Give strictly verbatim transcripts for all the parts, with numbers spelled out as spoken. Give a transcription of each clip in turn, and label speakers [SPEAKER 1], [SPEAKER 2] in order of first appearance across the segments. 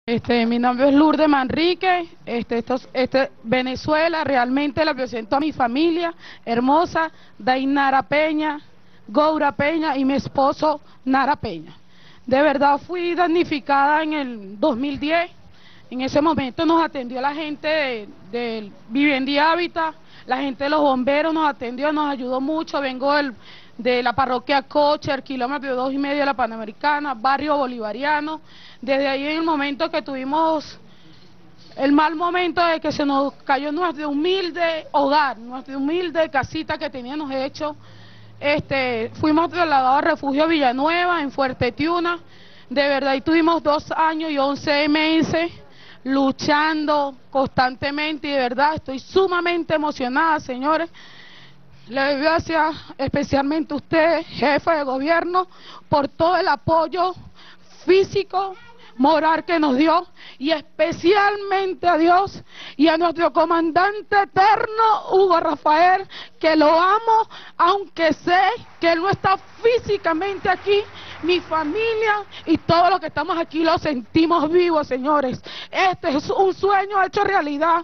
[SPEAKER 1] Este, mi nombre es Lourdes Manrique, este, estos, este, Venezuela, realmente la presento a mi familia hermosa, Dainara Peña, Goura Peña y mi esposo Nara Peña. De verdad fui damnificada en el dos mil diez, en ese momento nos atendió la gente de, de Vivienda y Hábitat, la gente de los bomberos nos atendió, nos ayudó mucho, vengo del, de la parroquia Coche, el kilómetro dos y medio de la Panamericana, barrio bolivariano. Desde ahí, en el momento que tuvimos el mal momento de que se nos cayó nuestro humilde hogar, nuestra humilde casita que teníamos hecho, este, fuimos trasladados al refugio Villanueva en Fuerte Tiuna. De verdad, y tuvimos dos años y once meses luchando constantemente, y de verdad estoy sumamente emocionada, señores. Le doy gracias especialmente a usted, jefe de gobierno, por todo el apoyo físico, moral que nos dio, y especialmente a Dios y a nuestro comandante eterno, Hugo Rafael, que lo amo, aunque sé que él no está físicamente aquí. Mi familia y todos los que estamos aquí lo sentimos vivos, señores. Este es un sueño hecho realidad.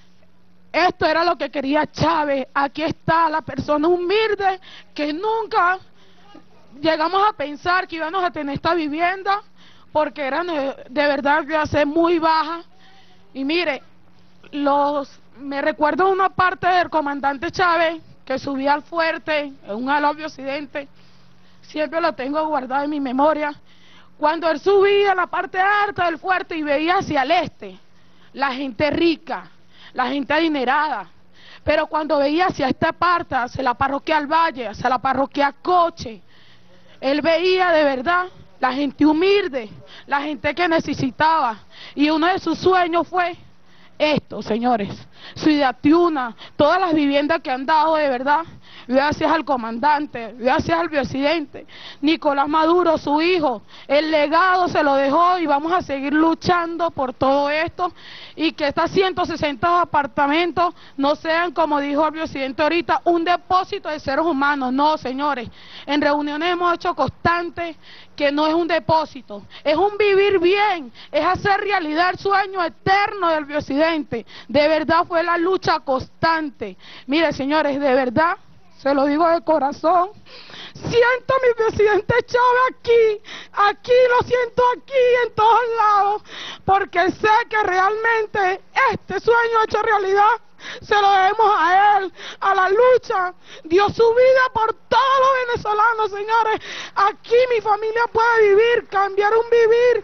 [SPEAKER 1] Esto era lo que quería Chávez. Aquí está la persona humilde que nunca llegamos a pensar que íbamos a tener esta vivienda, porque era de verdad de hacer muy baja. Y mire, los me recuerdo una parte del comandante Chávez que subía al fuerte en un alobio occidente, siempre lo tengo guardado en mi memoria. Cuando él subía a la parte alta del fuerte y veía hacia el este la gente rica, la gente adinerada, pero cuando veía hacia esta parte, hacia la parroquia al Valle, hacia la parroquia Coche, él veía de verdad la gente humilde, la gente que necesitaba, y uno de sus sueños fue esto, señores. Ciudad Tiuna, todas las viviendas que han dado, de verdad, gracias al comandante, gracias al presidente Nicolás Maduro, su hijo, el legado se lo dejó, y vamos a seguir luchando por todo esto, y que estas ciento sesenta apartamentos no sean, como dijo el presidente ahorita, un depósito de seres humanos. No, señores, en reuniones hemos hecho constantes que no es un depósito, es un vivir bien, es hacer realidad el sueño eterno del presidente. De verdad fue la lucha constante. Mire, señores, de verdad, se lo digo de corazón, siento a mi presidente Chávez aquí, aquí, lo siento aquí, en todos lados, porque sé que realmente este sueño hecho realidad se lo debemos a él, a la lucha. Dio su vida por todos los venezolanos, señores. Aquí mi familia puede vivir, cambiar un vivir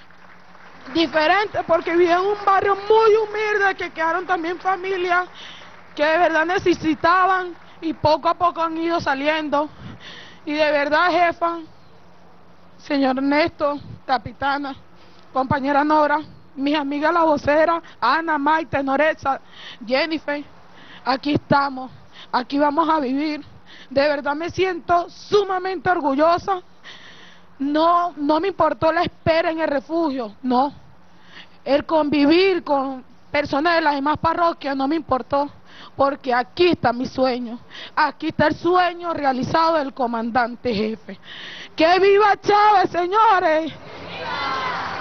[SPEAKER 1] diferente, porque viví en un barrio muy humilde, que quedaron también familias que de verdad necesitaban, y poco a poco han ido saliendo. Y de verdad, jefa, señor Ernesto, capitana, compañera Nora, mis amigas la vocera, Ana, Maite, Noreza, Jennifer, aquí estamos, aquí vamos a vivir. De verdad me siento sumamente orgullosa. No, no me importó la espera en el refugio, no. El convivir con personas de las demás parroquias no me importó, porque aquí está mi sueño, aquí está el sueño realizado del comandante jefe. ¡Que viva Chávez, señores! ¡Viva!